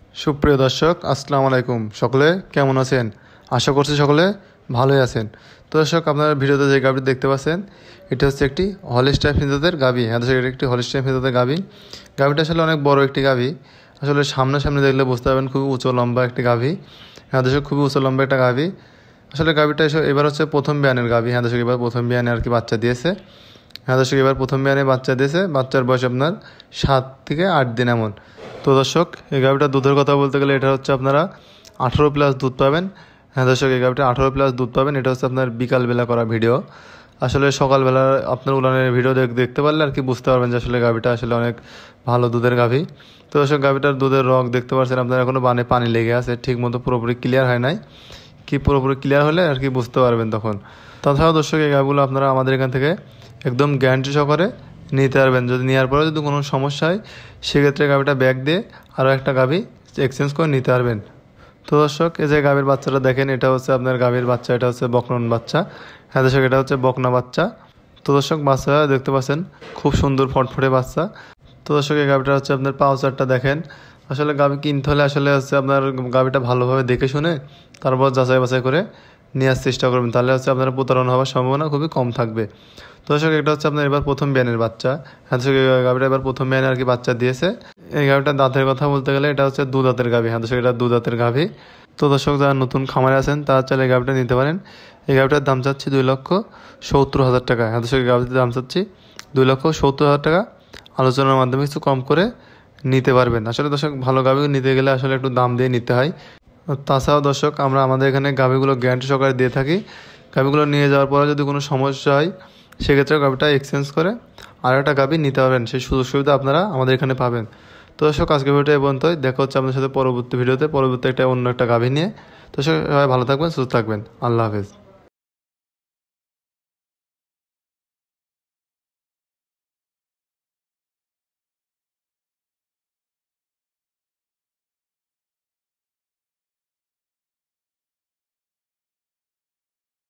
সুপ্রিয় দর্শক, আসসালামু আলাইকুম। সকলে কেমন আছেন? আশা করছি সকলে ভালোই আছেন। তো দর্শক, আপনারা ভিডিওতে যে গাভীটি দেখতে পাচ্ছেন, এটা হচ্ছে একটি হলিস্টাইন ফ্রিজিয়ানের গাভী। হ্যাঁ দর্শক, এটা একটি হলিস্টাইন ফ্রিজিয়ানের গাভী। গাভীটা আসলে অনেক বড় একটি গাভী। আসলে সামনাসামনি দেখলে বুঝতে পারবেন খুবই উঁচু লম্বা একটি গাভী। হ্যাঁ দর্শক, খুবই উঁচু লম্বা একটা গাভী। আসলে গাভীটা এবার হচ্ছে প্রথম বিয়ানের গাভী। হ্যাঁ দর্শক, এবার প্রথম বিয়ানে আর কি বাচ্চা দিয়েছে। হ্যাঁ দর্শক, এবার প্রথম বিয়ানে বাচ্চা দিয়েছে। বাচ্চার বয়স আপনার 7 থেকে 8 দিন এমন। তো দর্শক, এই গাভীটার দুধের কথা বলতে গেলে এটা হচ্ছে আপনারা 18+ দুধ পাবেন। হ্যাঁ দর্শক, এই গাভীটা 18+ দুধ পাবেন। এটা হচ্ছে আপনার বিকালবেলা করা ভিডিও। আসলে সকালবেলা আপনার উলানের ভিডিও দেখতে পারলে আর কি বুঝতে পারবেন যে আসলে গাভীটা আসলে অনেক ভালো দুধের গাভী। তো দর্শক, গাভীটার দুধের রগ দেখতে পাচ্ছেন আপনারা, এখনও বানে পানি লেগে আছে, ঠিক মতো পুরোপুরি ক্লিয়ার হয় নাই। কি পুরোপুরি ক্লিয়ার হলে আর কি বুঝতে পারবেন তখন। তাছাড়াও দর্শক, এই গাভীগুলো আপনারা আমাদের এখান থেকে একদম গ্যারান্টি সহকারে নিতে পারবেন। যদি নেওয়ার পরে যদি কোনো সমস্যা হয়, সেক্ষেত্রে গাভীটা ব্যাগ দিয়ে আরও একটা গাভী এক্সচেঞ্জ করে নিতে পারবেন। তো দর্শক, এই যে গাভীর বাচ্চাটা দেখেন, এটা হচ্ছে আপনার গাভীর বাচ্চা, এটা হচ্ছে বকন বাচ্চা। হ্যাঁ দর্শক, এটা হচ্ছে বকনা বাচ্চা। তো দর্শক, বাচ্চা দেখতে পাচ্ছেন খুব সুন্দর ফটফটে বাচ্চা। তো দর্শক, এই গাভীটা হচ্ছে আপনার পাউচারটা দেখেন। আসলে গাভী কিনতে হলে আসলে হচ্ছে আপনার গাভীটা ভালোভাবে দেখে শুনে তারপর যাচাই বাছাই করে নেওয়ার চেষ্টা করবেন, তাহলে হচ্ছে আপনার প্রতারণা হওয়ার সম্ভাবনা খুবই কম থাকবে। তো দর্শক, এটা হচ্ছে আপনার এবার প্রথম বিয়ানের বাচ্চা। হ্যাঁ দর্শক, এই গাভীটা এবার প্রথম বিয়ানে আর কি বাচ্চা দিয়েছে। এই গাভীটার দাঁতের কথা বলতে গেলে এটা হচ্ছে 2 দাঁতের গাভী। হ্যাঁ দর্শক, এটা 2 দাঁতের গাভী। তো দর্শক, যারা নতুন খামারে আছেন তারা চাইলে এই গাভীটা নিতে পারেন। এই গাভীটার দাম চাচ্ছি 2,70,000 টাকা। হ্যাঁ দর্শক, এই গাভীটার দাম চাচ্ছি 2,70,000 টাকা। আলোচনার মাধ্যমে কিছু কম করে নিতে পারবেন। আসলে দর্শক, ভালো গাভী নিতে গেলে আসলে একটু দাম দিয়ে নিতে হয়। তাছাড়াও দর্শক, আমরা আমাদের এখানে গাভীগুলো গ্যারান্টি সহকারে দিয়ে থাকি। গাভীগুলো নিয়ে যাওয়ার পরে যদি কোনো সমস্যা হয়, সেক্ষেত্রে গাভীটা এক্সচেঞ্জ করে আর একটা গাভী নিতে পারবেন। সেই সুযোগ সুবিধা আপনারা আমাদের এখানে পাবেন। তো দর্শক, আজকের ভিডিওটা এই পর্যন্তই। দেখা হচ্ছে আপনাদের সাথে পরবর্তী ভিডিওতে, পরবর্তী অন্য একটা গাভী নিয়ে। তো সবাই ভালো থাকবেন, সুস্থ থাকবেন। আল্লাহ হাফেজ।